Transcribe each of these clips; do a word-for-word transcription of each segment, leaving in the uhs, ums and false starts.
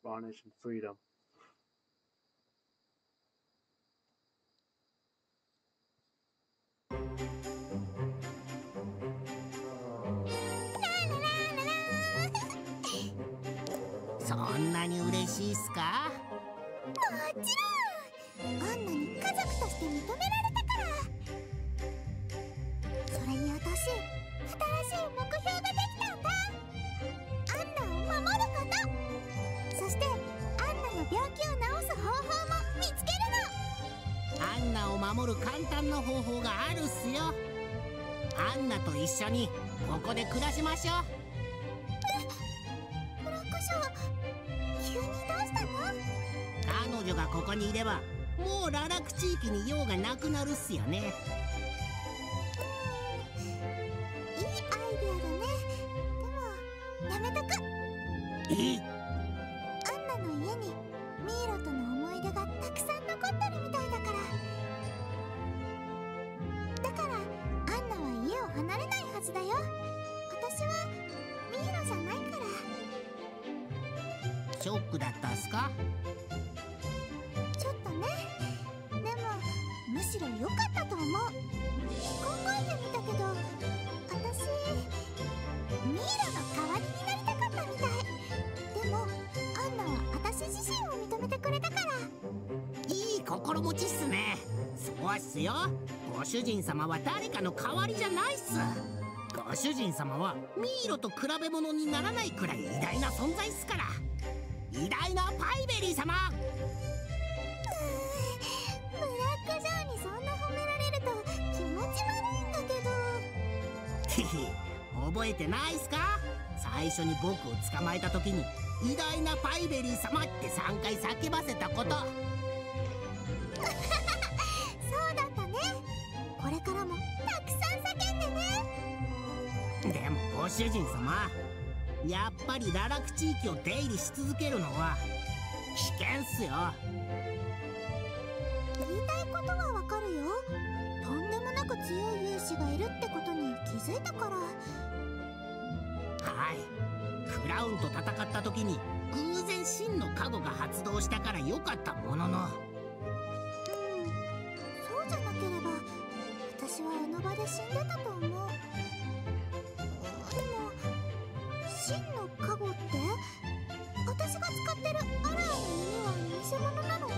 bondage and freedom. そんなに嬉しいっすか？ もちろん。アンナに家族として認められたから。それに私、新しい目標ができたんだ。アンナを守ること、そしてアンナの病気を治す方法も見つけるの。 アンナを守る簡単な方法があるっすよ。アンナと一緒にここで暮らしましょう。 え、ブラックショー、急にどうしたの？ 彼女がここにいればもう堕落地域に用がなくなるっすよね。 いいアイデアだね。でもやめとく。 え？ アンナの家にミイロとの思い出がたくさん残ってるみたいだから。だからアンナは家を離れないはずだよ。私はミイロじゃないから。 ショックだったっすか？ ちょっとね。でもむしろ良かったと思う。考えてみたけど、私ミイロの代わりになりたかったみたい。でもアンナは私自身を認めてくれたから。 いい心持ちっすね。そうっすよ。ご主人様は誰かの代わりじゃないっす。ご主人様はミイロと比べ物にならないくらい偉大な存在っすから。偉大なパイベリー様。 うーん、ブラックジョーにそんな褒められると気持ち悪いんだけど。 へへ、覚えてないっすか？最初に僕を捕まえた時に偉大なパイベリー様ってさんかい叫ばせたこと。 そうだったね。これからもたくさん叫んでね。 でもご主人様、やっぱり堕落地域を出入りし続けるのは危険っすよ。 言いたいことはわかるよ。とんでもなく強い勇士がいるってことに気づいたから。 はい、クラウンと戦った時に偶然真の加護が発動したから良かったものの。 うん、そうじゃなければ私はあの場で死んでたと思う。でも真の加護って私が使ってるアラーの弓は偽物なの？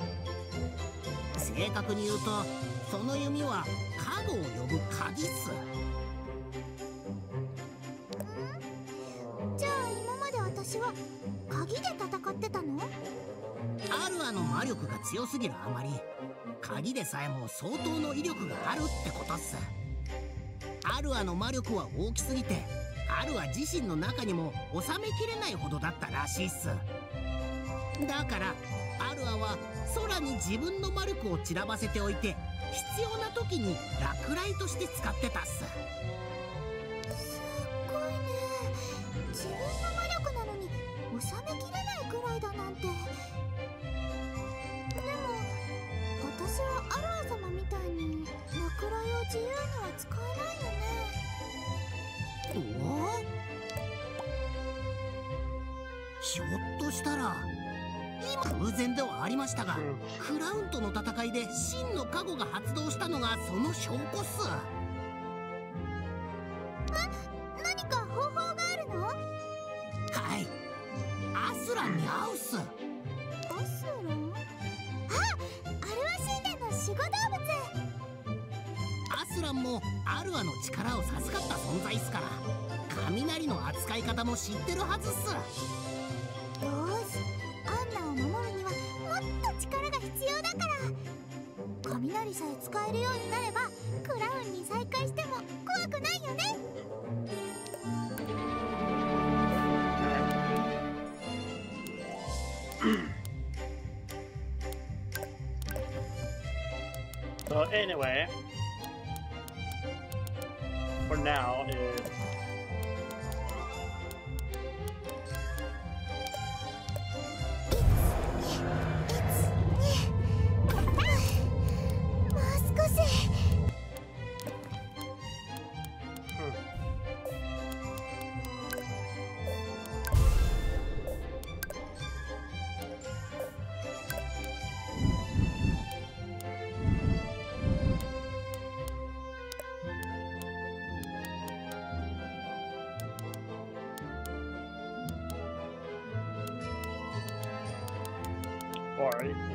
正確に言うとその弓は加護を呼ぶ鍵っす。 ん？じゃあ今まで私は鍵で戦ってたの？ アルアの魔力が強すぎるあまり鍵でさえも相当の威力があるってことっす。アルアの魔力は大きすぎてアルア自身の中にも収めきれないほどだったらしいっす。だからアルアは空に自分の魔力を散らばせておいて必要な時に落雷として使ってたっす。 すっごいね。自分の魔力なのに収めきれないくらいだなんて。でも私はアルア様みたいに落雷を自由には使えないよね。 おお、ひょっとしたら今偶然ではありましたが、クラウンとの戦いで真の加護が発動したのがその証拠っす。 何か方法があるの？ はい、アスランに会うっす。 アスラン？あ、アルア神殿の守護動物。 アスランもアルアの力を授かった存在っすから、雷の扱い方も知ってるはずっす。 よーし、アンナを守るにはもっと力が必要だから。雷さえ使えるようになればクラウンに再会しても怖くないよね。 So anyway, for now is far. You-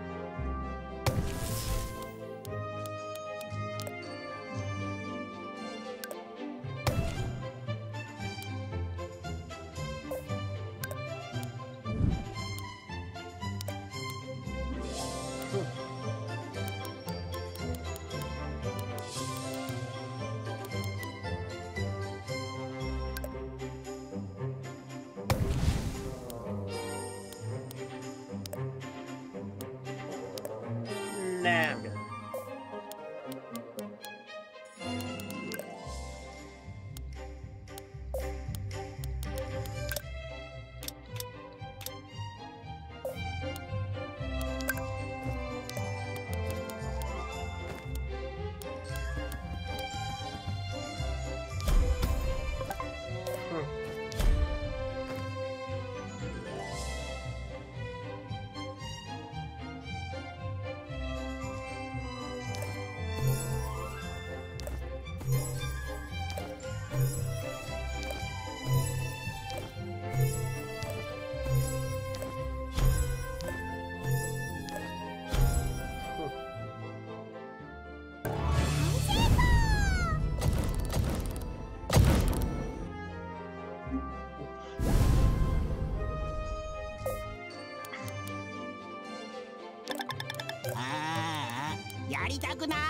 Nah, I'm good. ああ、やりたくない。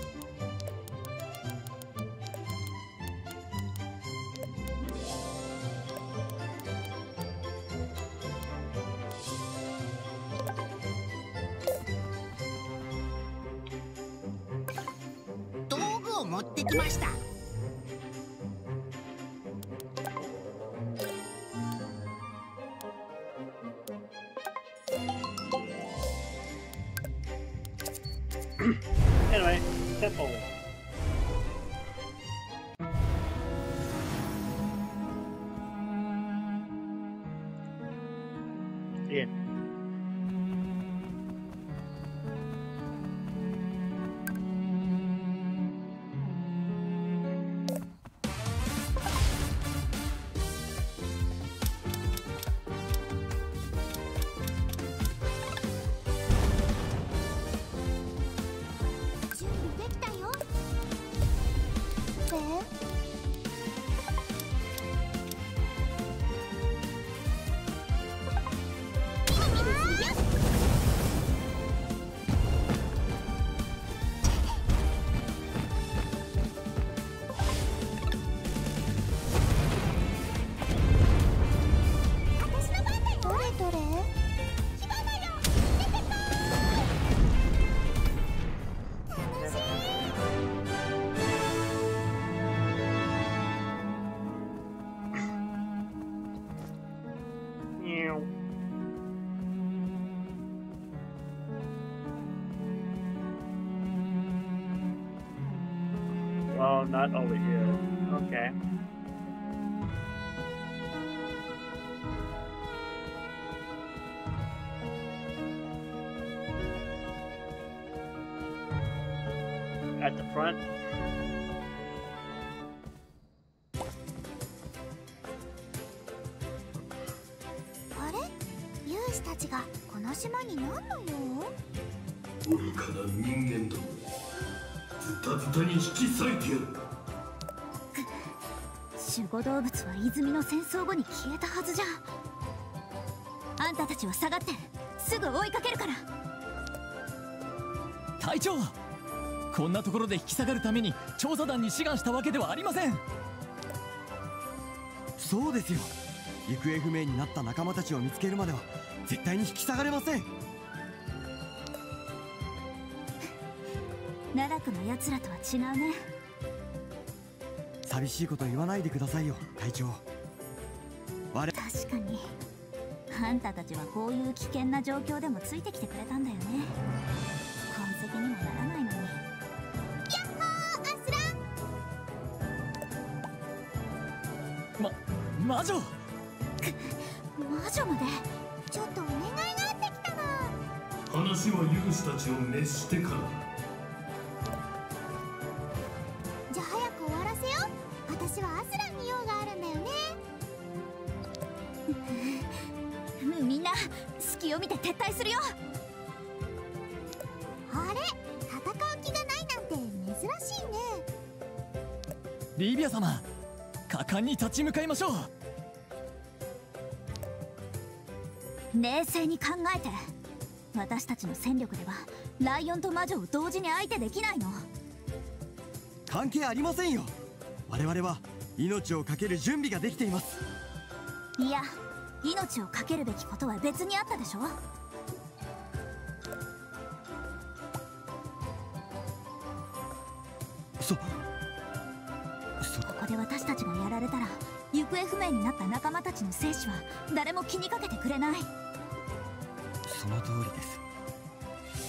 道具を持ってきました。 Anyway, temple. Yeah. Oh, not over here. Okay. At the front. What? 勇士たちがこの島に何の用？ 愚かな人間ども、ズタズタに引き裂いてやる。 守護動物は泉の戦争後に消えたはずじゃ。あんたたちは下がってすぐ追いかけるから。 隊長、こんなところで引き下がるために調査団に志願したわけではありません。 そうですよ。行方不明になった仲間たちを見つけるまでは絶対に引き下がれません。 奈落の奴らとは違うね。 寂しいこと言わないでくださいよ、隊長。我確かにあんたたちはこういう危険な状況でもついてきてくれたんだよね。痕跡にもならないのに。やっほー、アスラン。 ま、魔女。 魔女まで。ちょっとお願いがあってきたの。 話は勇士たちを熱してから。 じゃあ早く終わらせよう。私はアスランに用があるんだよね。みんな隙を見て撤退するよ。 リビア様、果敢に立ち向かいましょう。冷静に考えて、私たちの戦力ではライオンと魔女を同時に相手できないの。 関係ありませんよ。我々は命を懸ける準備ができています。 いや、命を懸けるべきことは別にあったでしょ。 そそここで私たちがやられたら、行方不明になった仲間たちの生死は誰も気にかけてくれない。 その通りです。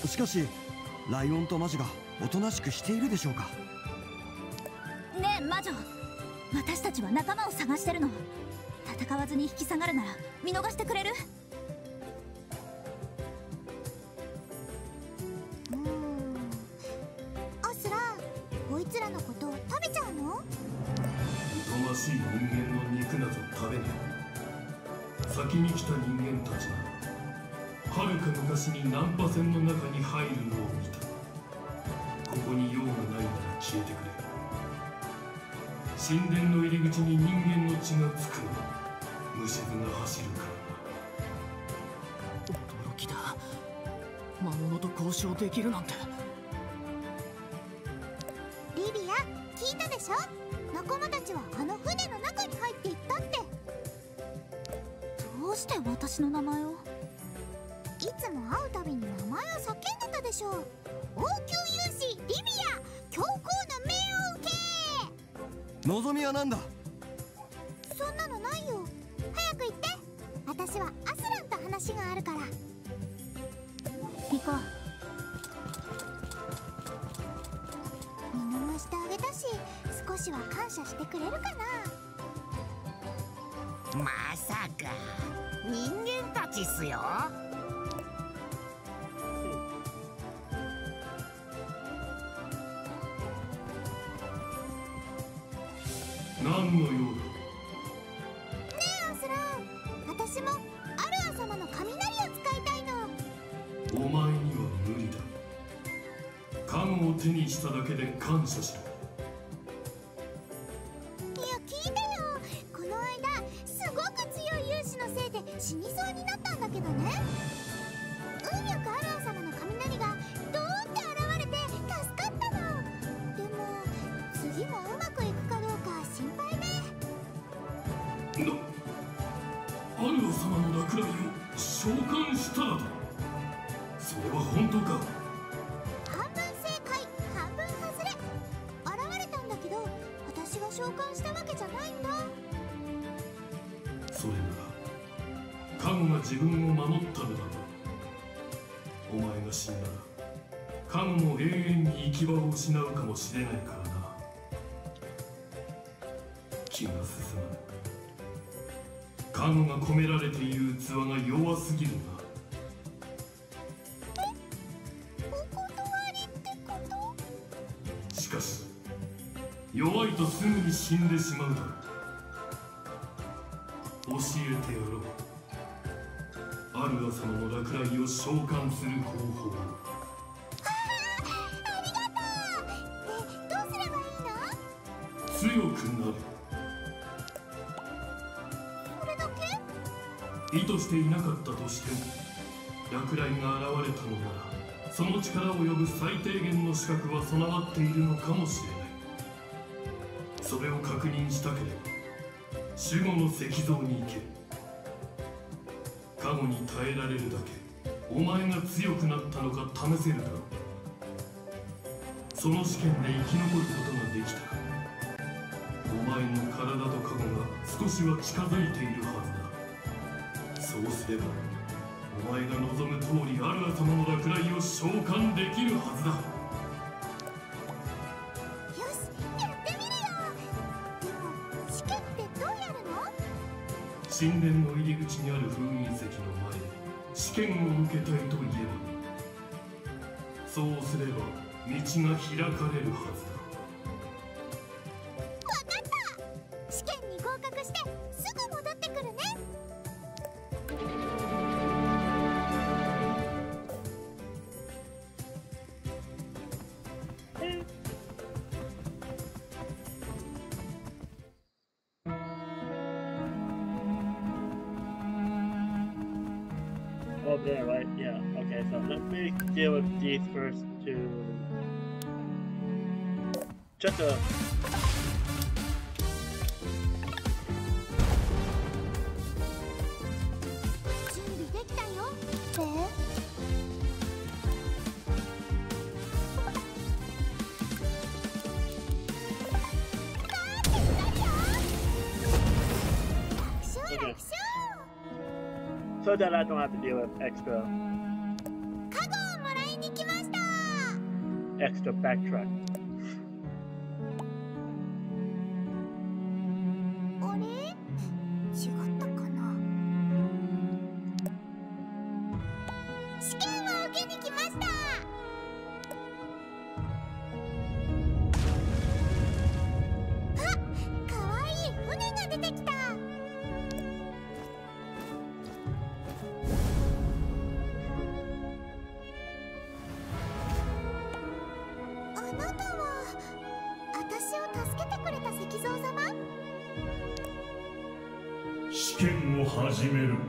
しかしライオンと魔女がおとなしくしているでしょうか。 ねえ魔女、私たちは仲間を探してるの。戦わずに引き下がるなら見逃してくれる？ うーん、アスラ、こいつらのことを食べちゃうの？ 疎ましい人間の肉など食べない。先に来た人間たちならはるか昔に難破船の中に入るのを見た。ここに用がないなら消えてくれ。神殿の入り口に人間の血がつくの。虫唾が走るからな。 驚きだ。魔物と交渉できるなんて。 リビア、聞いたでしょ？仲間たちはあの船の中に入っていったって。 どうして私の名前を？ いつも会うたびに名前を叫んでたでしょ。王宮勇士リビア、教皇の命を受け。 望みは何だ？ そんなのないよ。早く言って。私はアスランと話があるから。 行こう。 見逃してあげたし、少しは感謝してくれるかな。 まさか人間たちっすよ。 何の用だ？ ねえアスラン、私もアルア様の雷を使いたいの。 お前には無理だ。カムを手にしただけで感謝しろ。 いや聞いてよ。この間すごく強い勇士のせいで死にそうになったんだけどね。運よくアルア様の雷がドーンって現れて助かったの。でも次もうまくいくかどうか心配ね。 な、アルア様の落雷を召喚しただと？それは本当か？ 半分正解、半分外れ。現れたんだけど、私が召喚したわけじゃないんだ。 それならカムが自分を守ったのだろう。お前が死んだらカムも永遠に行き場を失うかもしれないからな。気が進まぬ。カムが込められている器が弱すぎるな。 お断りってこと？ しかし弱いとすぐに死んでしまうだろう。教えてやろう。アルア様の落雷を召喚する方法を。 ありがとう。で、どうすればいいの？ 強くなる。 それだけ？ 意図していなかったとしても落雷が現れたのなら、その力を呼ぶ最低限の資格は備わっているのかもしれない。それを確認したければ守護の石像に行け。加護に耐えられるだけお前が強くなったのか試せるだろう。その試験で生き残ることができたらお前の体と加護が少しは近づいているはずだ。そうすればお前が望む通りアルア様の落雷を召喚できるはずだ。 よし、やってみるよ。でも試験ってどうやるの？ 神殿の入り口にある封印石の前で試験を受けたいと言えばいい。そうすれば道が開かれるはずだ。 わかった。試験に合格してすぐ戻ってくるね。 Oh, there, right? Yeah. Okay, so let me deal with these first two. Just a. So that I don't have to deal with extra extra backtrack. あれ？違ったかな？試験を受けに来ました。あ、かわいい船が出てきた。 試験を始める。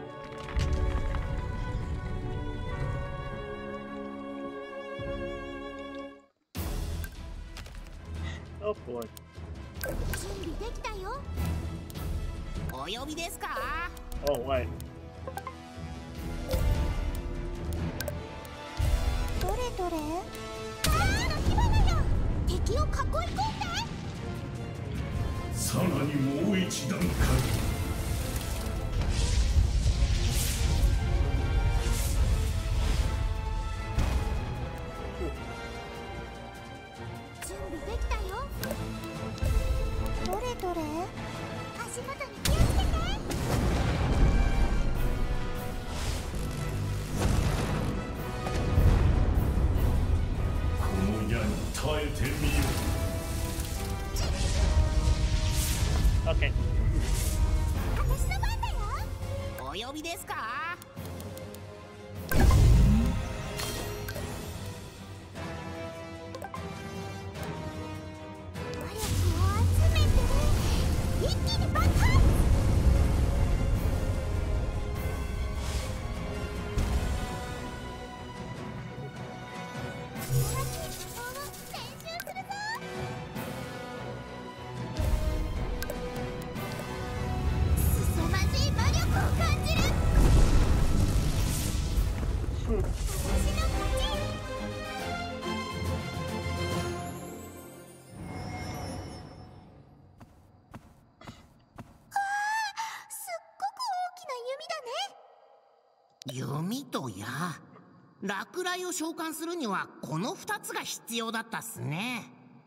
Oh boy. 準備できたよ。 お呼びですか？ Oh wait. どれどれ？ああ、火花よ。敵を囲い込んで。 さらにもう一段階。 準備できたよ。どれどれ？足元に気をつけて。 この矢に耐えてみよう。 Okay. 私の番だよ。 お呼びですか？ 魔力を集めて一気に爆発。 弓と矢、落雷を召喚するにはこのふたつが必要だったっすね。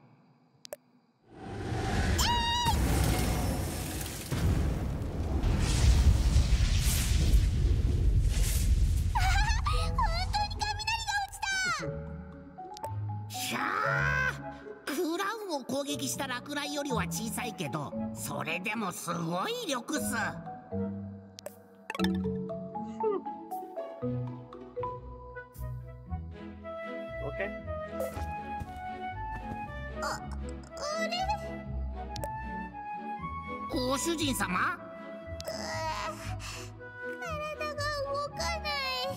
ひゃー、クラウンを攻撃した落雷よりは小さいけど、それでもすごい威力っす。 Okay. あ、あれ？ ご主人様？ うわ、体が動かない。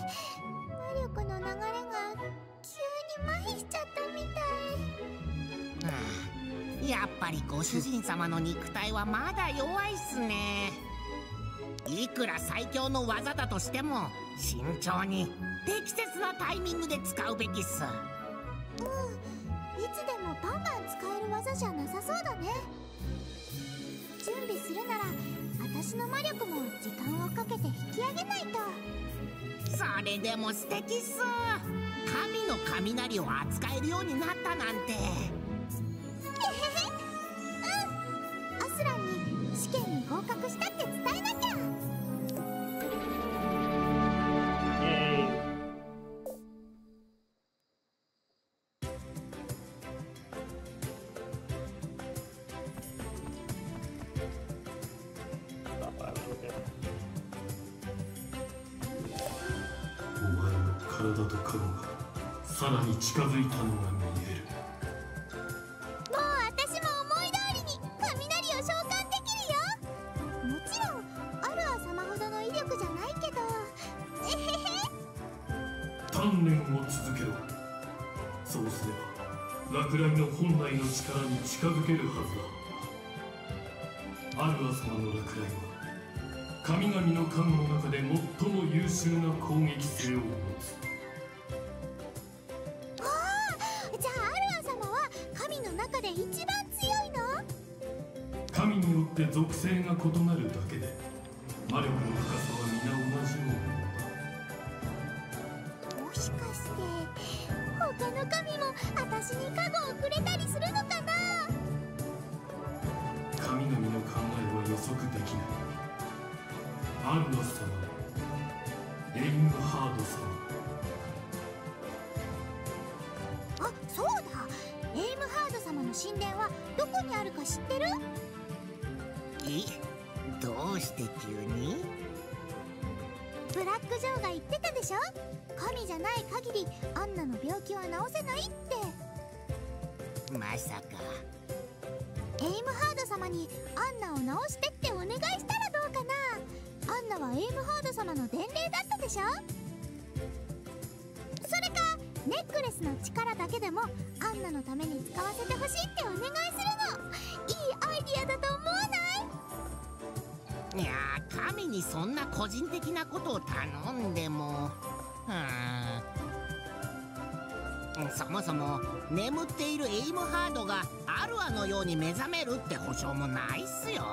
魔力の流れが急に麻痺しちゃったみたい。 はあ、やっぱりご主人様の肉体はまだ弱いっすね。いくら最強の技だとしても慎重に適切なタイミングで使うべきっす。 うん、いつでもバンバン使える技じゃなさそうだね。準備するなら私の魔力も時間をかけて引き上げないと。 それでも素敵っす。神の雷を扱えるようになったなんて。 へへへ。うん、アスランに試験に合格したって伝えなきゃ。 Yay. お前の体と影がさらに近づいたのが見える。 もう私も思い通りに雷を召喚できるよ。もちろんアルア様ほどの威力じゃないけど、えへへ。 鍛錬を続けろ。そうすれば落雷の本来の力に近づけるはずだ。アルア様の落雷は神々の艦の中で最も優秀な攻撃性を持つ。 ああ、じゃあアルア様は神の中で一番強いの？ 神によって属性が異なるだけで魔力の深さは皆同じようなものだ。 もしかして他の神も私に加護をくれたりするのかな？ 神々の考えは予測できない。アルノス様、エイムハード様。 あ、そうだ。エイムハード様の神殿はどこにあるか知ってる？ え、どうして急に？ ブラックジョーが言ってたでしょ。神じゃない限りアンナの病気は治せないって。 まさかエイムハード様にアンナを治してってお願いしたらどうかな。アンナはエイムハード様の伝令だったでしょ。それかネックレスの力だけでもアンナのために使わせてほしいってお願いするの。いいアイディアだと思わない？ いやー、神にそんな個人的なことを頼んでも、うん、そもそも眠っているエイムハードがアルアのように目覚めるって保証もないっすよ。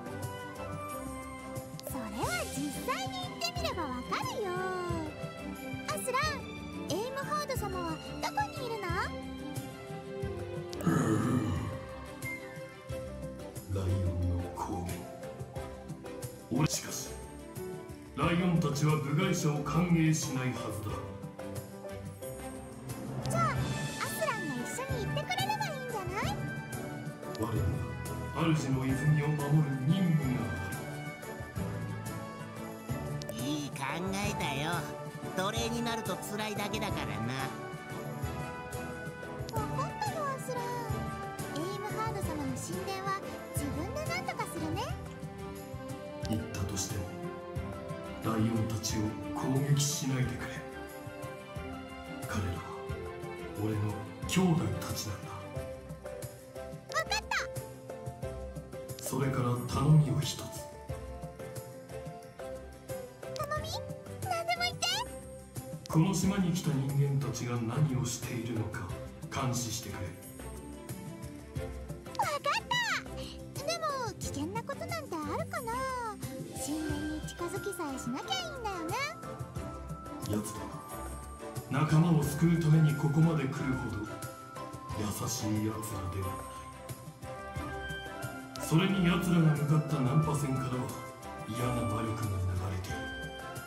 それは実際に行ってみればわかるよ。アスラン、エイムハード様はどこにいるの？ ライオンの攻撃。俺しかしライオンたちは部外者を歓迎しないはずだ。 じゃあアスランが一緒に行ってくれればいいんじゃない？ 我には主の泉を守る任務がある。 いい考えだよ。奴隷になると辛いだけだからな。 分かったよアスラン。エイムハード様の神殿は自分で何とかするね。 言ったとしてもライオンたちを攻撃しないでくれ。彼らは俺の兄弟たちなんだ。 分かった。 それから頼みを一つ。 頼み？何でも言って。 この島に来た人間たちが何をしているのか監視してくれ。 分かった。でも危険なことなんてあるかな。神殿に近づきさえしなきゃいいんだよね。 奴らは仲間を救うためにここまで来るほど優しい奴らではない。それに奴らが向かった難破船からは嫌な魔力が流れている。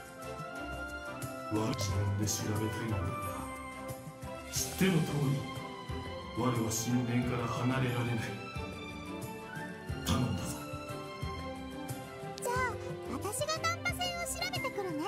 我自分で調べたいのだが知っての通り我は神殿から離れられない。頼んだぞ。 じゃあ私が難破船を調べてくるね。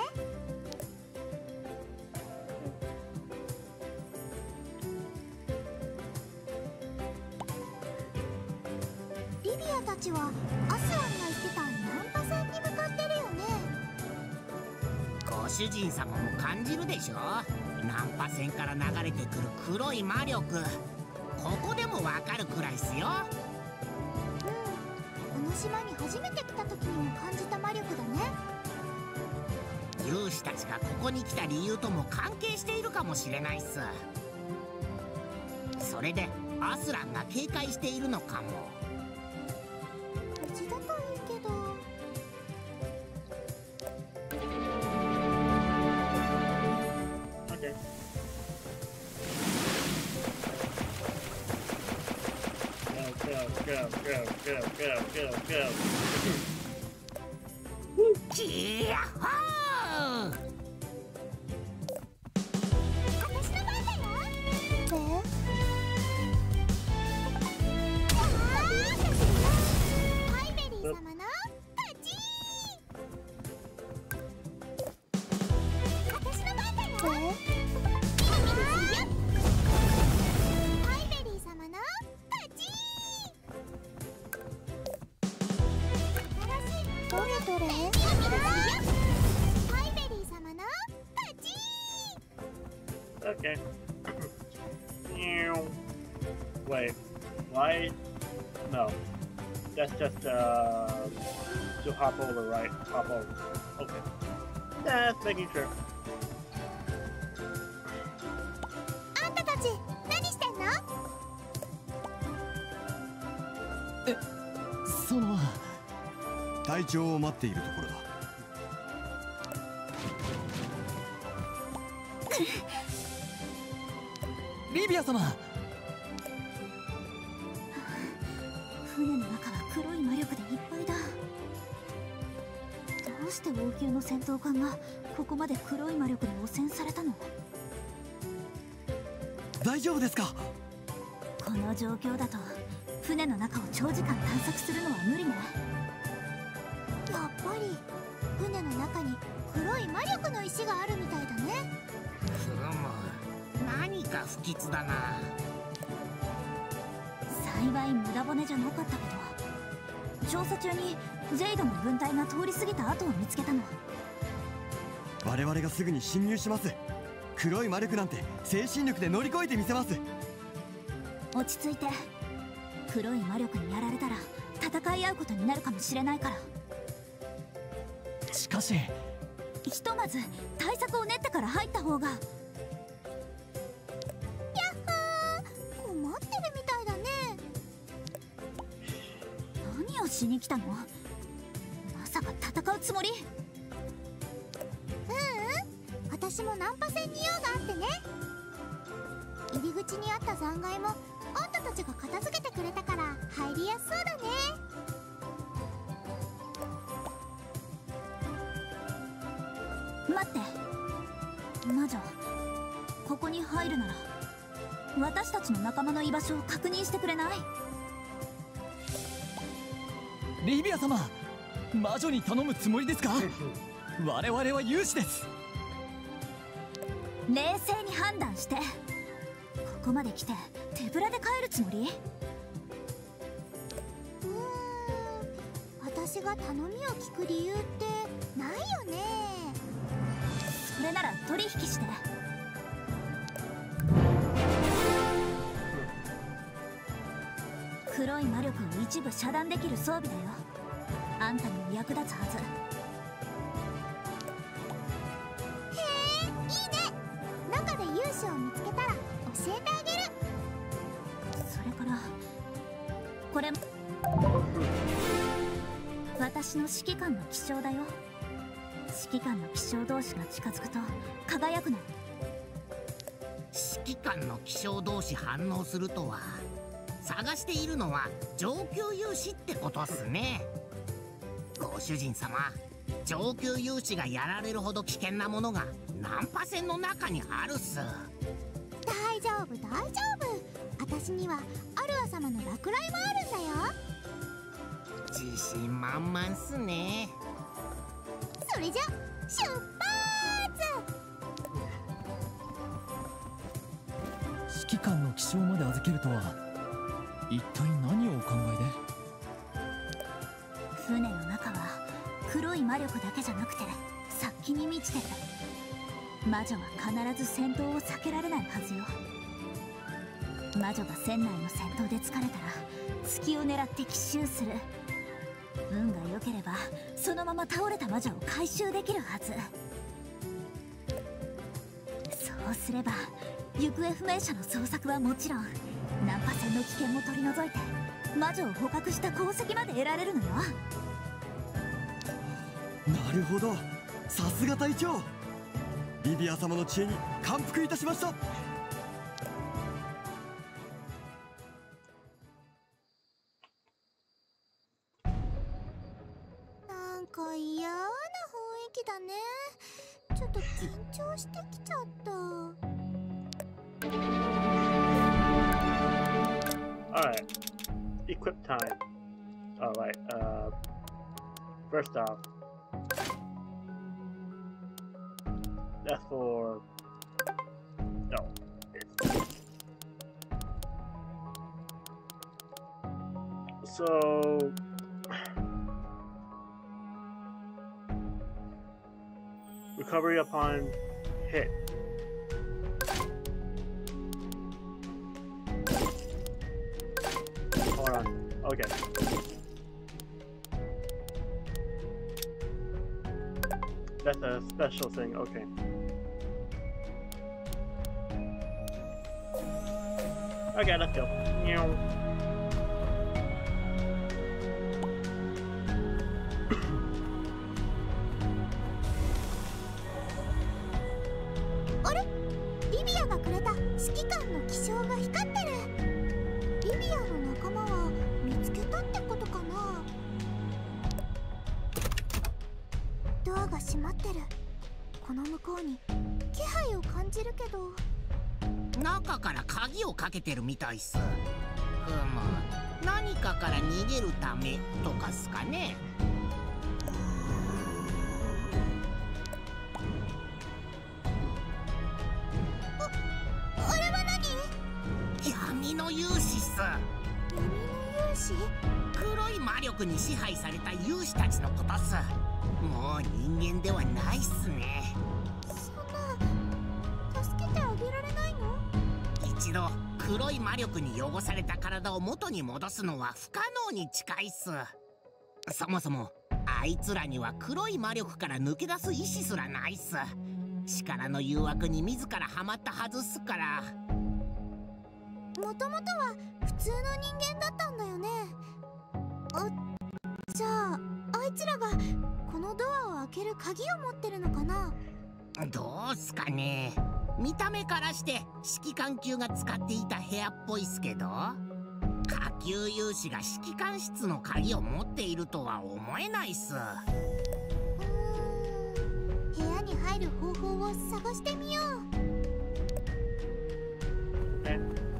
リビアたちはアスランが言ってた難破船に向かってるよね。 ご主人様も感じるでしょ。難破船から流れてくる黒い魔力、ここでもわかるくらいっすよ。 うん、この島に初めて来た時にも感じた魔力だね。 勇士たちがここに来た理由とも関係しているかもしれないっす。それでアスランが警戒しているのかも。 うちだといいけど。 Okay. Go, go, go, go, go, go, go, go. キヤッホー！ 私の番だよ。でハイベリー様の勝ち。私の番だよ。でハイベリー様の勝ち。新しいどれどれハイベリー様の勝ち。 Okay. Wait, why? No, that's just uh to hop over, right? Hop over. Okay. Just making sure. あんたたち何してんの？ え、その隊長を待っているところだ。 リビア様。 船の中は黒い魔力でいっぱいだ。どうして王宮の戦闘艦がここまで黒い魔力に汚染されたの？ 大丈夫ですか？ この状況だと船の中を長時間探索するのは無理ね。 やっぱり船の中に黒い魔力の石があるみたいだね。 ふむ、何か不吉だな。 幸い無駄骨じゃなかったけど、調査中にジェイドの分隊が通り過ぎた後を見つけたの。 我々がすぐに侵入します。黒い魔力なんて精神力で乗り越えてみせます。 落ち着いて。黒い魔力にやられたら戦い合うことになるかもしれないから。 しかしひとまず対策を練ってから入った方が。 困ってるみたいだね。 何をしに来たの？まさか戦うつもり？ ううん、私もナンパ船に用があってね。入り口にあった残骸もあんたたちが片付けてくれたから入りやすそうだね。 待って、魔女。ここに入るなら私たちの仲間の居場所を確認してくれない？ リビア様、魔女に頼むつもりですか？我々は勇士です。 冷静に判断して。ここまで来て手ぶらで帰るつもり？ うーん、私が頼みを聞く理由ってないよね。 それなら取引して。黒い魔力を一部遮断できる装備だよ。あんたにも役立つはず。 へえ、いいね。中で勇士を見つけたら教えてあげる。 それからこれも私の指揮官の気象だよ。指揮官の気象同士が近づくと輝くの。 指揮官の気象同士反応するとは、探しているのは上級勇士ってことっすね。ご主人様、上級勇士がやられるほど危険なものがナンパ船の中にあるっす。 大丈夫大丈夫。私にはアルア様の落雷もあるんだよ。 自信満々っすね。 それじゃ出発。 指揮官の気象まで預けるとは一体何をお考えで？ 船の中は黒い魔力だけじゃなくて殺気に満ちてる。魔女は必ず戦闘を避けられないはずよ。魔女が船内の戦闘で疲れたら隙を狙って奇襲する。運が良ければそのまま倒れた魔女を回収できるはず。そうすれば行方不明者の捜索はもちろん、ナンパ船の危険も取り除いて魔女を捕獲した功績まで得られるのよ。 なるほど、さすが隊長。リビア様の知恵に感服いたしました。 なんか嫌な雰囲気だね。ちょっと緊張してきちゃった。 Alright. Equip time. Alright, uh... first off... That's for... No. So... Recovery upon hit. Okay. That's a special thing, okay. Okay, let's go. Meow. Are? リビアがくれた指揮官の気象が光ってる。リビアの仲間は見つけたってことかな。ドアが閉まってる。この向こうに気配を感じるけど。 中から鍵をかけてるみたいっす。ふむ、何かから逃げるためとかっすかね。 あ、あれは何？ 闇の勇士っす。 闇の勇士？ 黒い魔力に支配された勇士たちのことっす。もう人間ではないっすね。 そんな、助けてあげられないの？ 一度黒い魔力に汚された体を元に戻すのは不可能に近いっす。そもそもあいつらには黒い魔力から抜け出す意志すらないっす。力の誘惑に自らハマったはずっすから。 もともとは普通の人間だったんだよね。あ、じゃああいつらがこのドアを開ける鍵を持ってるのかな？ どうすかね。見た目からして指揮官級が使っていた部屋っぽいっすけど、下級勇士が指揮官室の鍵を持っているとは思えないっす。 うーん、部屋に入る方法を探してみよう。 Okay.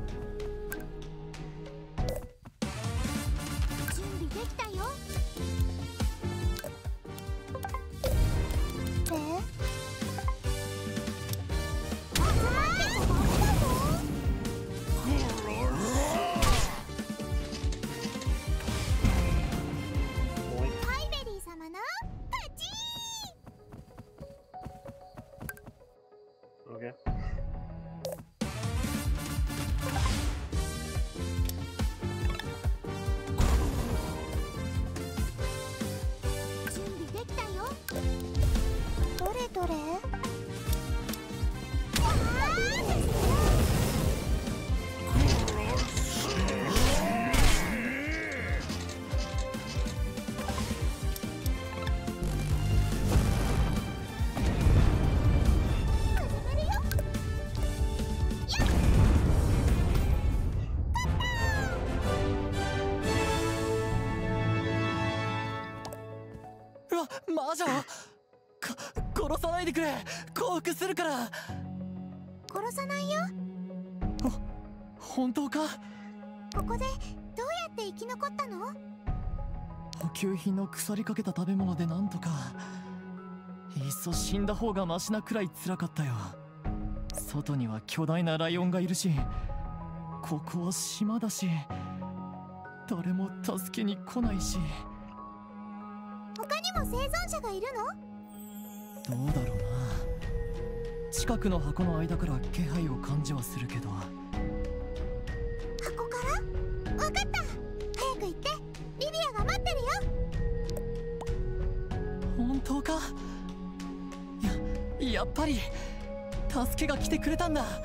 準備できたよ。で Okay. 準備できたよ。どれどれ？ 魔女か殺さないでくれ。降伏するから。 殺さないよ。 本当か？ ここでどうやって生き残ったの？ 補給品の腐りかけた食べ物でなんとか。いっそ死んだ方がマシなくらい辛かったよ。外には巨大なライオンがいるし、ここは島だし、誰も助けに来ないし。 他にも生存者がいるの？ どうだろうな。近くの箱の間から気配を感じはするけど。 箱から？わかった。早く行って。リビアが待ってるよ。 本当か？や、やっぱり助けが来てくれたんだ。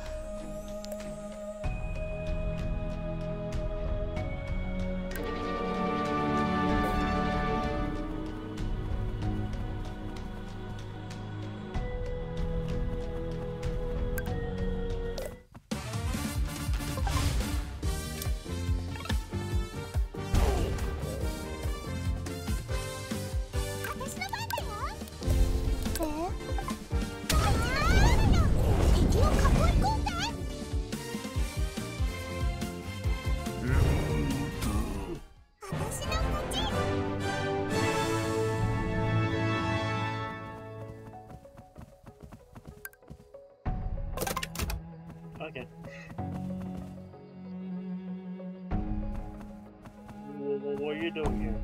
Okay. What, what are you doing here?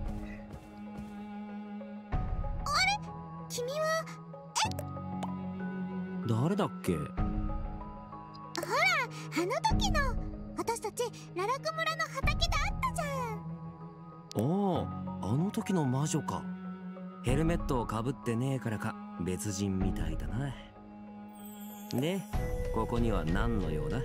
あれ？君は誰だっけ？ ほら、あの時の私たちララク村の畑で会ったじゃん。 あの時の魔女か。ヘルメットをかぶってねえからか別人みたいだな。で、ここには何の用だ？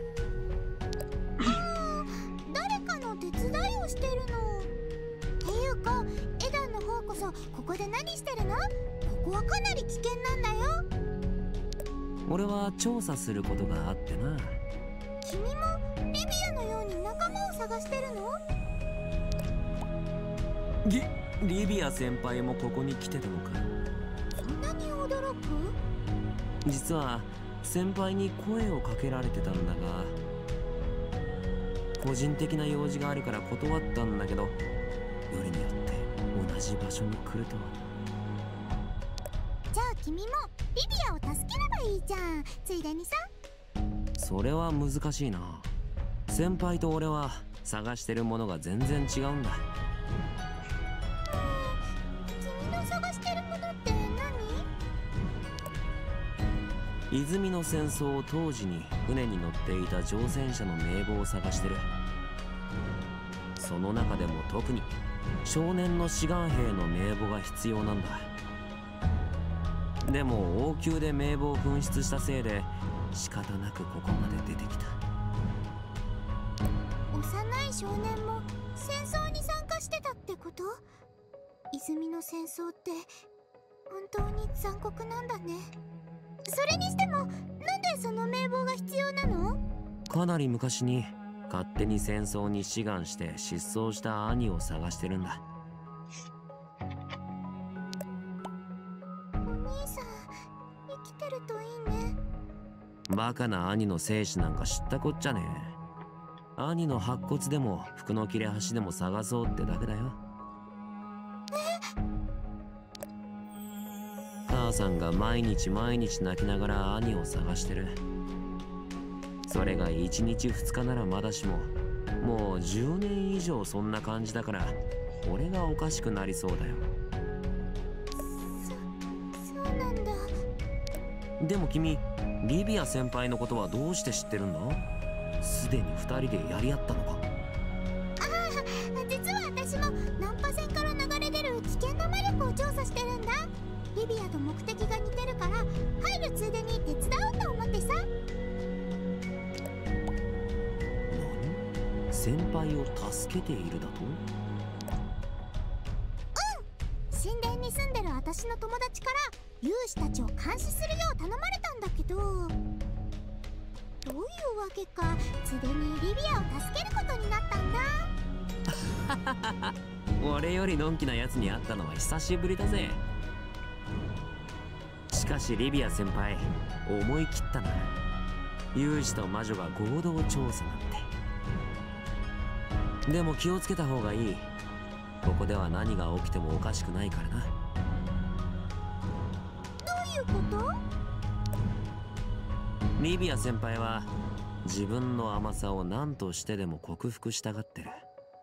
誰かの手伝いをしてるの。っていうか、エダンの方こそここで何してるの？ここはかなり危険なんだよ。 俺は調査することがあってな。 君もリビアのように仲間を探してるの？ リ、リビア先輩もここに来てたのか。 そんなに驚く？ 実は先輩に声をかけられてたんだが、個人的な用事があるから断ったんだけど、よりによって同じ場所に来るとは。 じゃあ君もリビアを助ければいいじゃん。ついでにさ。 それは難しいな。先輩と俺は探してるものが全然違うんだ。 君の探してるものって何？ 泉の戦争当時に船に乗っていた乗船者の名簿を探してる。その中でも特に少年の志願兵の名簿が必要なんだ。でも王宮で名簿を紛失したせいで仕方なくここまで出てきた。 幼い少年も戦争に参加してたってこと？泉の戦争って本当に残酷なんだね。それにしてもなんでその名簿が必要なの？ かなり昔に勝手に戦争に志願して失踪した兄を探してるんだ。 お兄さん生きてるといいね。 バカな兄の生死なんか知ったこっちゃねえ。兄の白骨でも服の切れ端でも探そうってだけだよ。母さんが毎日毎日泣きながら兄を探してる。それがいちにちふつかならまだしも、もうじゅうねん以上そんな感じだから、俺がおかしくなりそうだよ。 そ、そうなんだ。 でも君、リビア先輩のことはどうして知ってるんだ？すでにふたりでやり合ったのか？ ああ、実は私もナンパ船から流れ出る危険な魔力を調査してるんだ。リビアと目的が似てるから入るついでに手伝おうと思ってさ。 何？先輩を助けているだと？ うん、神殿に住んでる私の友達から勇士たちを監視するよう頼まれたんだけど、どういうわけかついでにリビアを助けることになったんだ。 俺よりのんきなやつに会ったのは久しぶりだぜ。しかしリビア先輩、思い切ったな。勇士と魔女が合同調査なんて。でも気をつけた方がいい。ここでは何が起きてもおかしくないからな。 どういうこと？ リビア先輩は自分の甘さを何としてでも克服したがってる。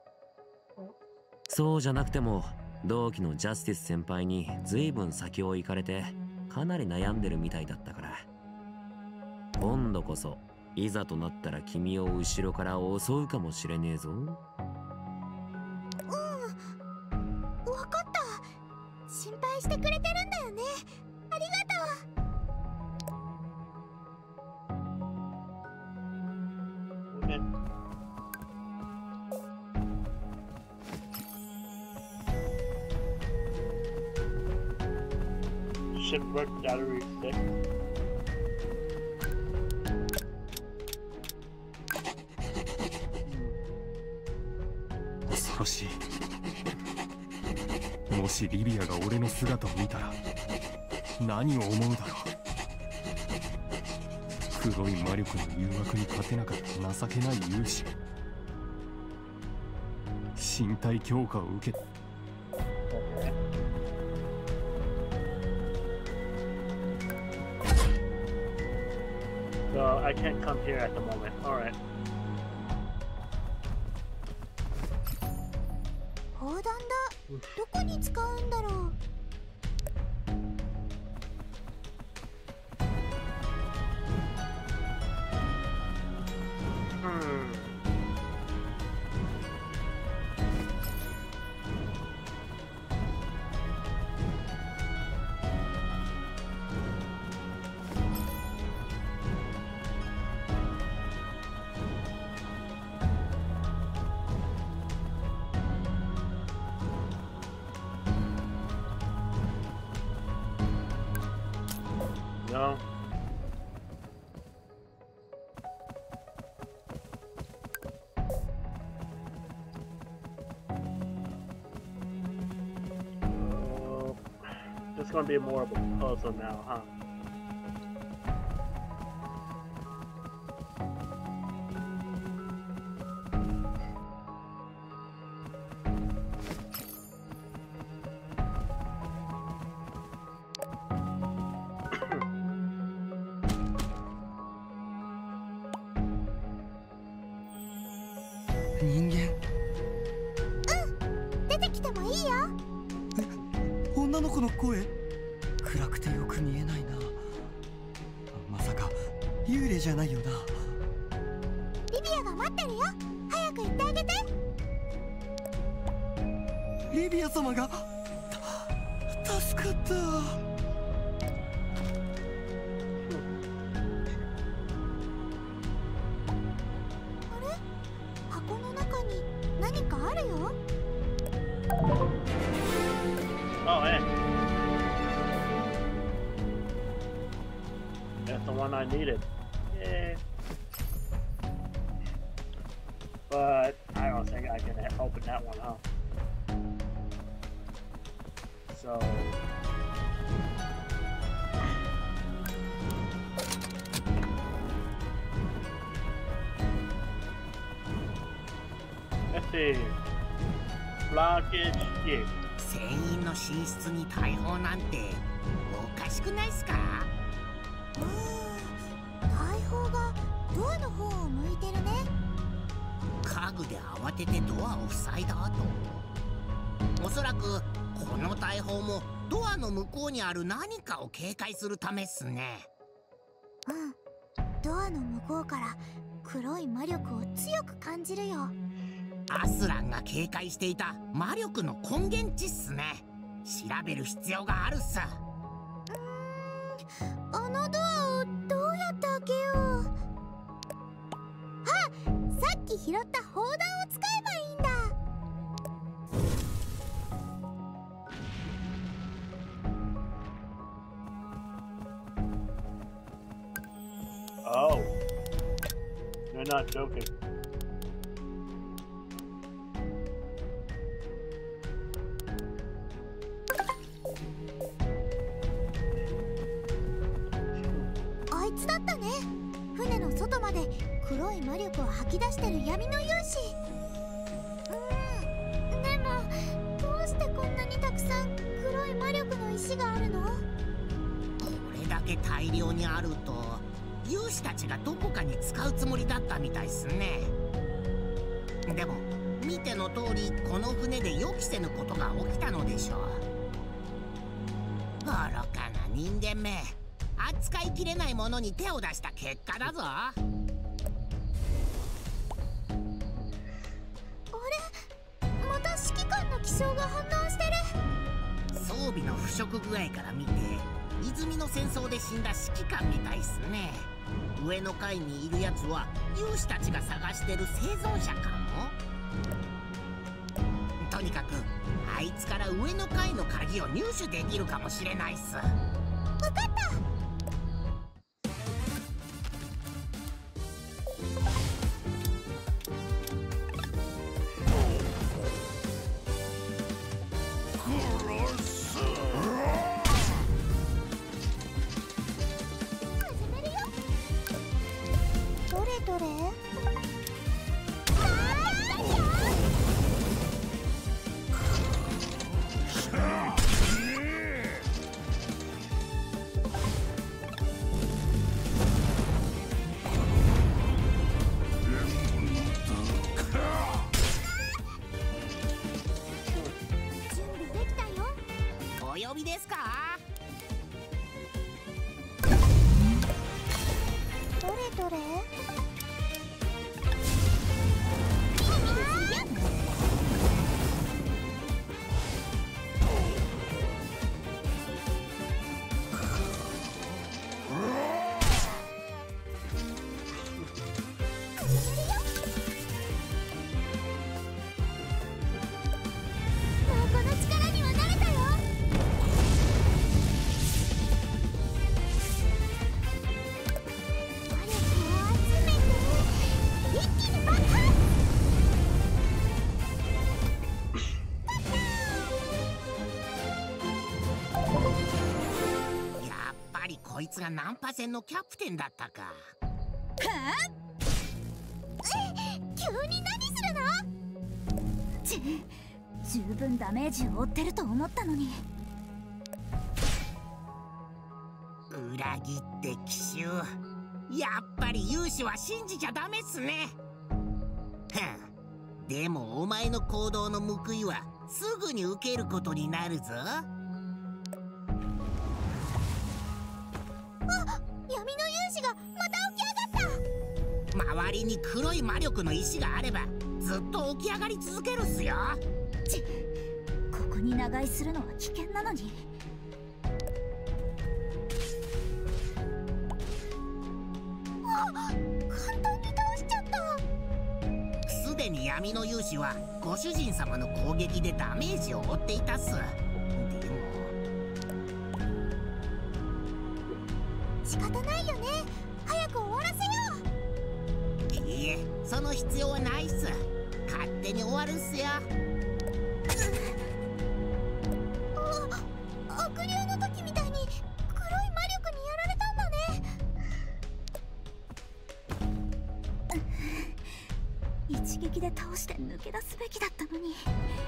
そうじゃなくても同期のジャスティス先輩に随分先を行かれてかなり悩んでるみたいだったから、今度こそいざとなったら君を後ろから襲うかもしれねえぞ。 うん、わかった。心配してくれてるんだよね。ありがとう。 ごめん。Shipwreck Gallery six. 恐ろしい。もしリビアが俺の姿を見たら何を思うだろう。黒い魔力の誘惑に勝てなかった情けない勇士、身体強化を受け、 So I can't come here at the moment. Alright. 砲弾だ。どこに使うんだろう。 Hmm. こ No. It's gonna be more of a puzzle now, huh? Oh, hey. That's the one I needed. Yeah. But I don't think I can open that one, huh? So... let's see. Blockage, yeah. 船員の寝室に大砲なんておかしくないっすか？ うーん、大砲がドアの方を向いてるね。 家具で慌ててドアを塞いだ後、おそらくこの大砲もドアの向こうにある何かを警戒するためっすね。 うん、ドアの向こうから黒い魔力を強く感じるよ。 アスランが警戒していた魔力の根源地っすね。調べる必要があるっす。 うーん、あのドアをどうやって開けよう。あ、さっき拾った砲弾を使えばいいんだ。 Oh, they're not joking. あいつだったね。船の外まで黒い魔力を吐き出してる闇の勇士。うーん、でもどうしてこんなにたくさん黒い魔力の石があるの？これだけ大量にあると勇士たちがどこかに使うつもりだったみたいっすね。でも見ての通りこの船で予期せぬことが起きたのでしょう。愚かな人間め、扱いきれないものに手を出した結果だぞ。あれ、 また指揮官の気象が反応してる。 装備の腐食具合から見て泉の戦争で死んだ指揮官みたいっすね。上の階にいるやつは勇士たちが探してる生存者かも。とにかくあいつから上の階の鍵を入手できるかもしれないっす。 わかった。 こいつがナンパ戦のキャプテンだったか。はあ？え、急に何するの？ち、十分ダメージを負ってると思ったのに。 裏切って奇襲。やっぱり勇士は信じちゃダメっすね。はあ、でもお前の行動の報いはすぐに受けることになるぞ。あ、 闇の勇士がまた起き上がった。 周りに黒い魔力の石があればずっと起き上がり続けるっすよ。 ち、ここに長居するのは危険なのに。簡単に倒しちゃった。 すでに闇の勇士はご主人様の攻撃でダメージを負っていたっす。でも仕方ないよね。早く終わらせよう。いいえ、その必要はないっす。勝手に終わるっすよ。 あ、悪霊の時みたいに黒い魔力にやられたんだね。一撃で倒して抜け出すべきだったのに。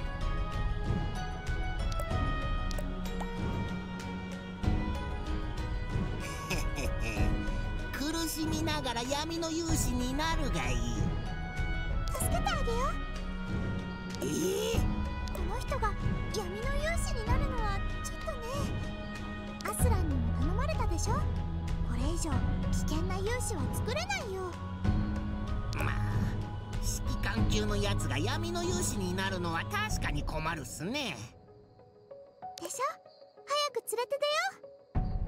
苦しみながら闇の勇士になるがいい。 助けてあげよう。 えー、 この人が闇の勇士になるのはちょっとね。アスランにも頼まれたでしょ。これ以上危険な勇士は作れないよ。 まあ指揮官級のやつが闇の勇士になるのは確かに困るっすね。 でしょ。早く連れて出よう。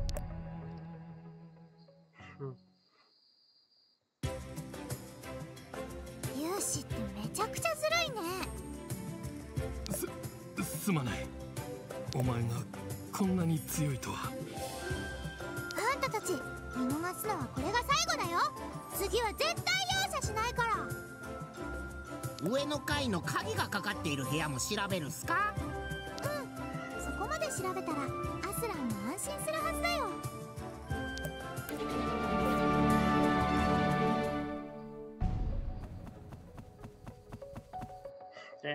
勇士ってめちゃくちゃずるいね。 す、すまない。お前がこんなに強いとは。 あんたたち見逃すのはこれが最後だよ。次は絶対容赦しないから。 上の階の鍵がかかっている部屋も調べるっすか？ うん、そこまで調べたらアスランも安心するはずだよ。 で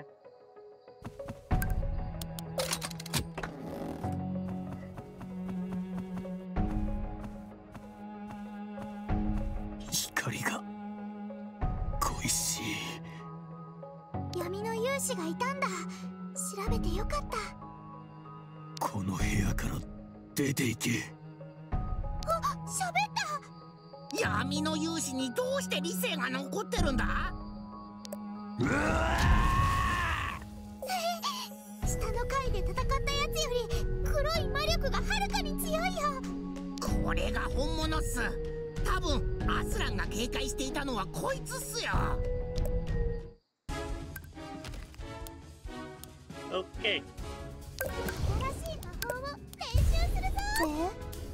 光が恋しい。 闇の勇士がいたんだ。調べてよかった。 この部屋から出て行け。 あ、喋った。 闇の勇士にどうして理性が残ってるんだ？ うわ下の階で戦ったやつより黒い魔力がはるかに強いよ。 これが本物っす。多分アスランが警戒していたのはこいつっすよ。 オッケー。 新しい魔法を練習するぞ。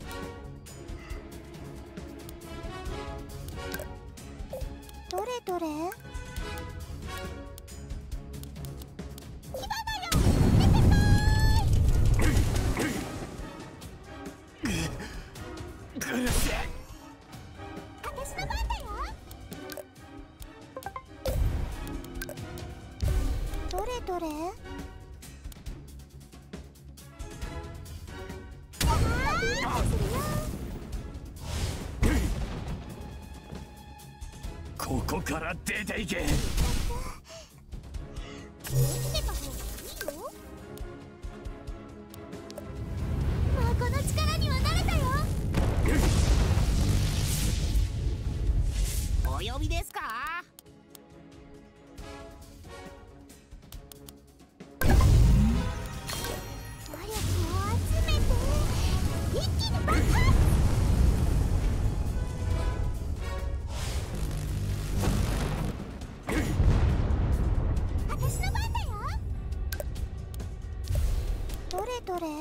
どれどれ？今だよ。出てこーい。私の番だよ。どれどれ？ ここから出ていけ。 生きてた方がいいよ。もうこの力には慣れたよ。 お呼びですか？ 魔力を集めて一気に爆発。私の番だよ。どれどれ？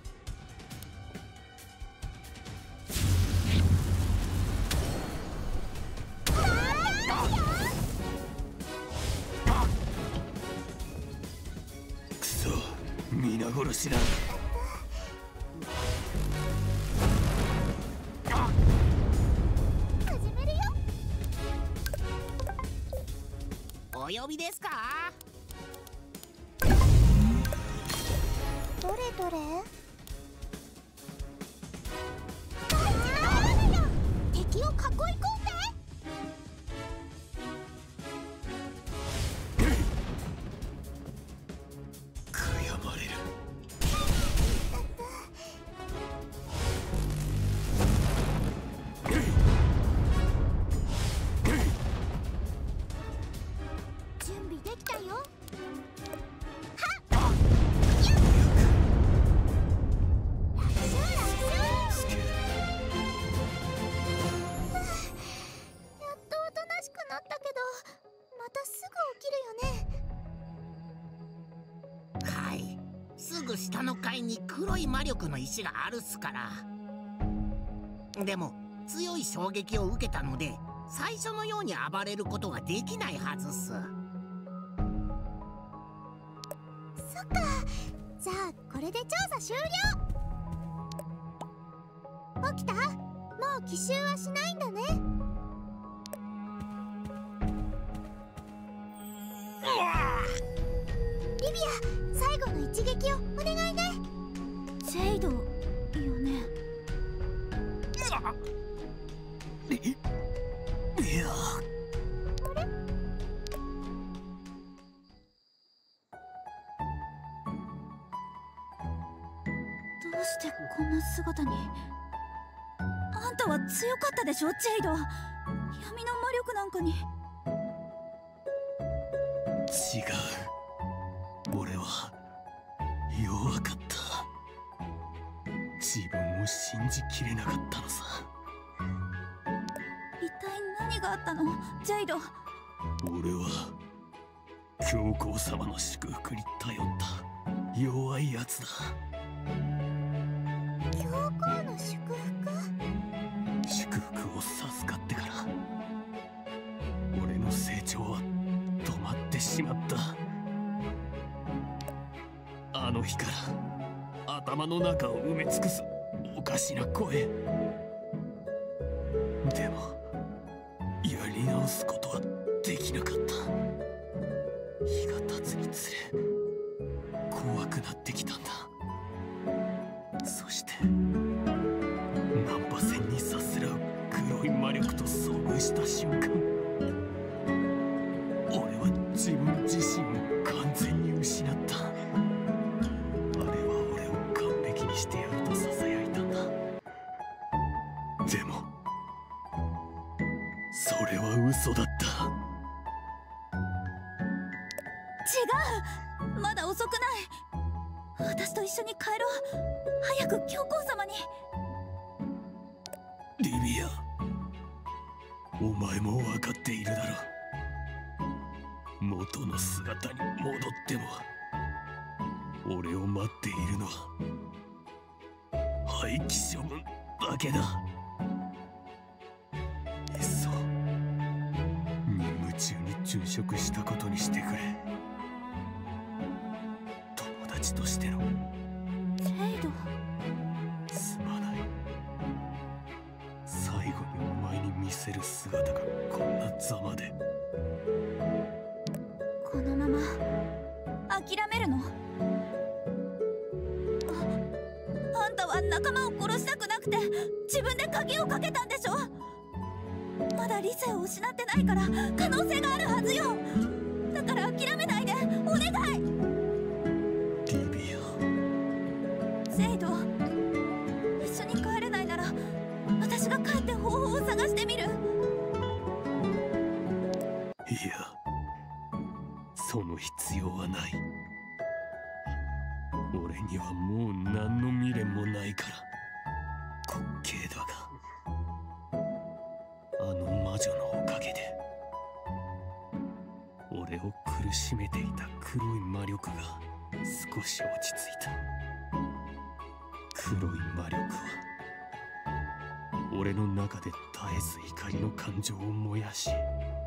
クソ、皆殺しだ。 呼びですか？ どれどれ？敵を囲い込んで。 悔やまれる。 準備できたよ。 下の階に黒い魔力の石があるっすから。でも強い衝撃を受けたので最初のように暴れることができないはずっす。 そっか、じゃあこれで調査終了。起きた？もう奇襲はしないんだね。リビア、最後の一撃をお願いね。ジェイドよね。 いや、 あれ？どうしてこんな姿に。あんたは強かったでしょ、ジェイド。闇の魔力なんかに。 違う。俺は弱かった。自分を信じきれなかったのさ。 一体何があったの、ジェイド。 俺は教皇様の祝福に頼った弱いやつだ。 教皇の祝福？ 祝福を授かってから俺の成長は止まってしまった。あの日から頭の中を埋め尽くすおかしな声。でもやり直すことはできなかった。日が経つにつれ怖くなってきたんだ。そして難破船にさすらう黒い魔力と遭遇した瞬間、俺は自分自身を完全に失った。あれは俺を完璧にしてやるとささやいたんだ。でもそれは嘘だった。 違う、まだ遅くない。私と一緒に帰ろう。早く教皇様に。 リビア、お前も分かっているだろう。元の姿に戻っても俺を待っているのは廃棄処分だけだ。いっそ任務中に殉職したことにしてくれ。友達としての。 ジェイド、 すまない。最後にお前に見せる姿がこんなざまで。 このまま諦めるの？あ、あんたは仲間を殺したくなくて自分で鍵をかけたんでしょ。まだ理性を失ってないから可能性があるはずよ。だから諦めないで、お願い。 リビア、 ジェイド、一緒に帰れないなら私が帰って方法を探してみる。 いや、その必要はない。俺にはもう何の未練もないから。滑稽だが、あの魔女のおかげで俺を苦しめていた黒い魔力が少し落ち着いた。黒い魔力は俺の中で絶えず怒りの感情を燃やし、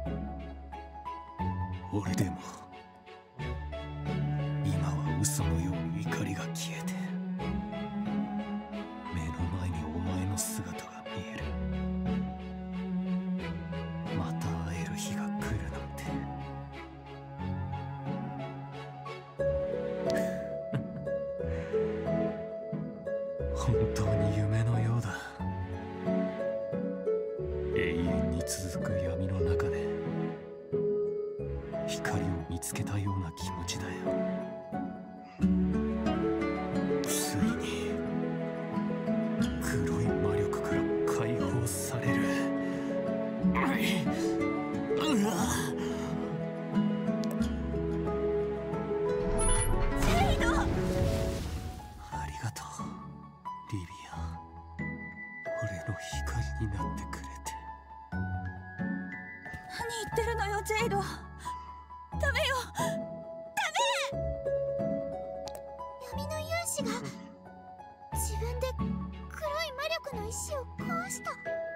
俺でも今は嘘のように怒りが消えて目の前にお前の姿が見える。また会える日が来るなんてに夢のようだ。永遠に続く闇の中で光を見つけたような気持ちだよ。ついに黒い魔力から解放される。うわっ、になってくれて。 何言ってるのよジェイド。ダメよ、ダメ。 闇の勇士が自分で黒い魔力の石を壊した。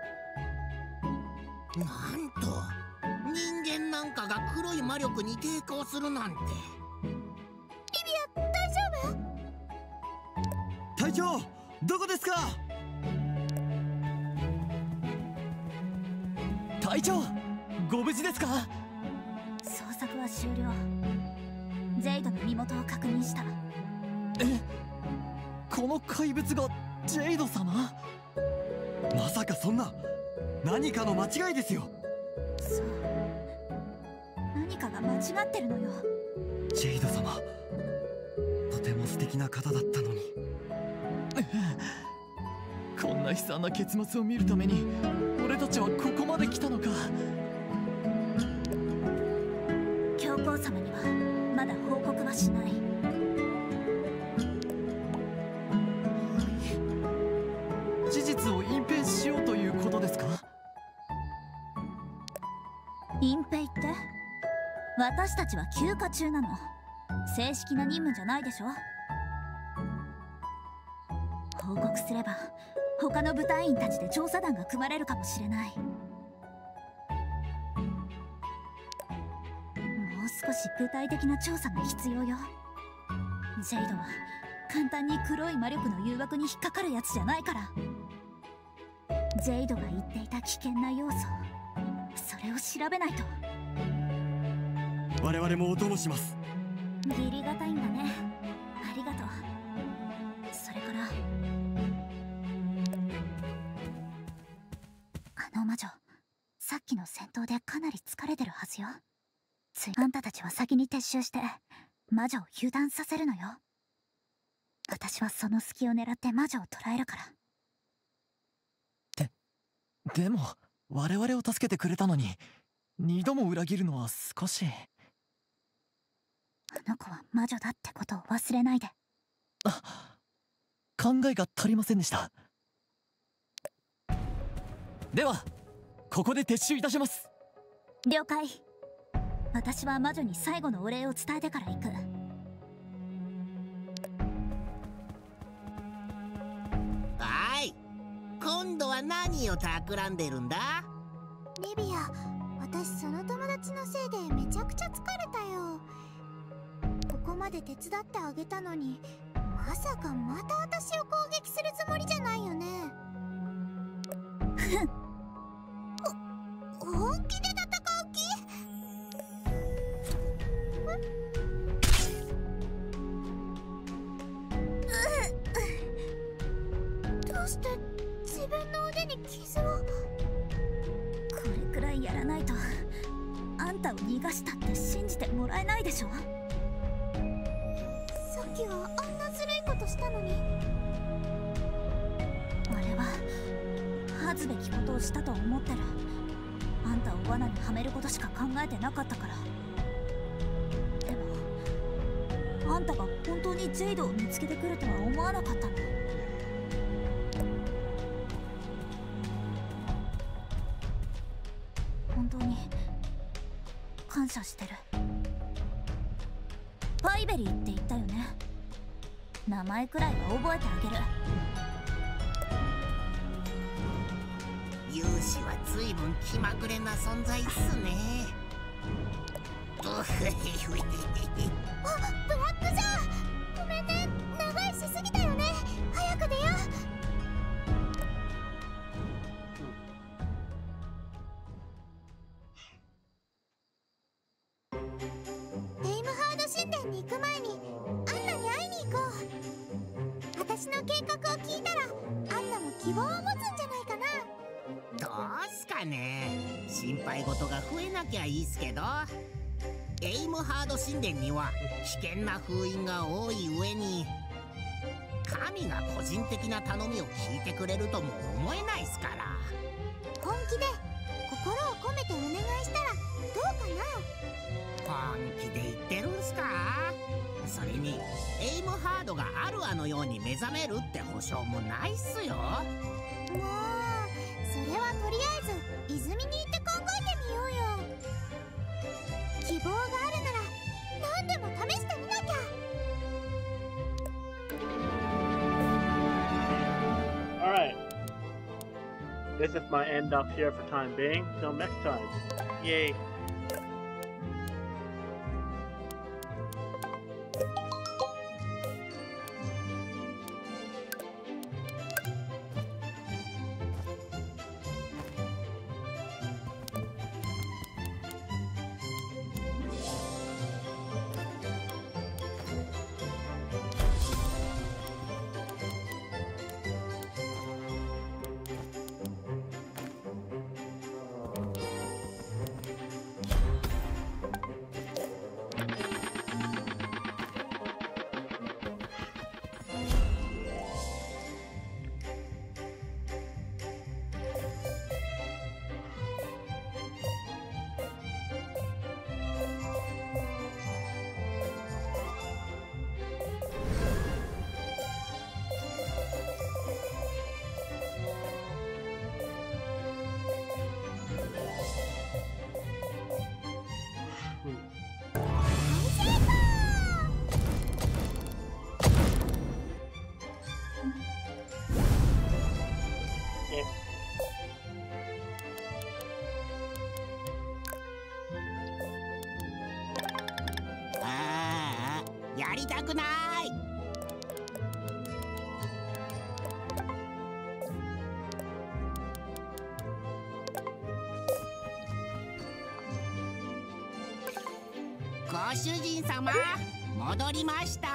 なんと人間なんかが黒い魔力に抵抗するなんて。 リビア、大丈夫？ 隊長、どこですか？ 隊長、ご無事ですか？ 捜索は終了。ジェイドの身元を確認した。 え、この怪物がジェイド様？ まさかそんな、何かの間違いですよ。 そう、何かが間違ってるのよ。 ジェイド様、とても素敵な方だったのに。 こんな悲惨な結末を見るために俺たちはここまで来たのか。 教皇様にはまだ報告はしない。 事実を隠蔽しようということですか？ 隠蔽って？私たちは休暇中なの。正式な任務じゃないでしょ。報告すれば他の部隊員たちで調査団が組まれるかもしれない。もう少し具体的な調査が必要よ。ジェイドは簡単に黒い魔力の誘惑に引っかかるやつじゃないから。ジェイドが言っていた危険な要素、それを調べないと。 我々もお供します。 義理がたいんだね。ありがとう。それからあの魔女、さっきの戦闘でかなり疲れてるはずよ。ついあんたたちは先に撤収して魔女を油断させるのよ。私はその隙を狙って魔女を捕らえるから。 で、でも我々を助けてくれたのに二度も裏切るのは少し。 あの子は魔女だってことを忘れないで。 あ、考えが足りませんでした。ではここで撤収いたします。 了解。私は魔女に最後のお礼を伝えてから行く。 はい、今度は何を企んでるんだ？ リビア、私その友達のせいでめちゃくちゃ疲れたよ。ここまで手伝ってあげたのに、まさかまた私を攻撃するつもりじゃないよね。ほ本気で戦う気？どうして自分の腕に傷を？ これくらいやらないとあんたを逃がしたって信じてもらえないでしょ。 さっきはあんなずるいことしたのに。 あれは恥ずべきことをしたと思ってる。あんたを罠にはめることしか考えてなかったから。でもあんたが本当にジェイドを見つけてくるとは思わなかったの。本当に感謝してる。ファイベリーって言ったよね。名前くらいは覚えてあげる。 勇士は随分気まぐれな存在っすね。 あ、ブラックジャー、ごめんね、長いしすぎたよね。早く出よう。エイムハード神殿に行く前にアンナに会いに行こう。私の計画を聞いたらアルかね。心配事が増えなきゃいいっすけど。エイムハード神殿には危険な封印が多い上に、神が個人的な頼みを聞いてくれるとも思えないっすから。 本気で心を込めてお願いしたらどうかな。 本気で言ってるんすか？それにエイムハードがアルアのように目覚めるって保証もないっすよ。 もうそれはとりあえず泉に行って考えてみようよ。希望があるなら何でも試してみなきゃ。 Alright. This is my end up here for time being. Till next time. Yay. ああ、やりたくない。ご主人様、戻りました。